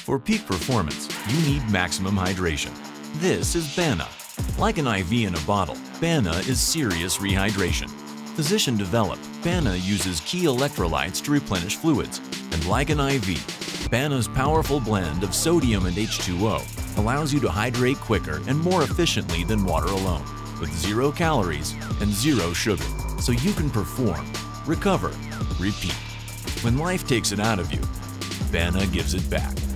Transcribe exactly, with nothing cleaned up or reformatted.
For peak performance, you need maximum hydration. This is BANa. Like an I V in a bottle, BANa is serious rehydration. Physician-developed, BANa uses key electrolytes to replenish fluids. And like an I V, BANa's powerful blend of sodium and H two O allows you to hydrate quicker and more efficiently than water alone, with zero calories and zero sugar, so you can perform, recover, repeat. When life takes it out of you, BANa gives it back.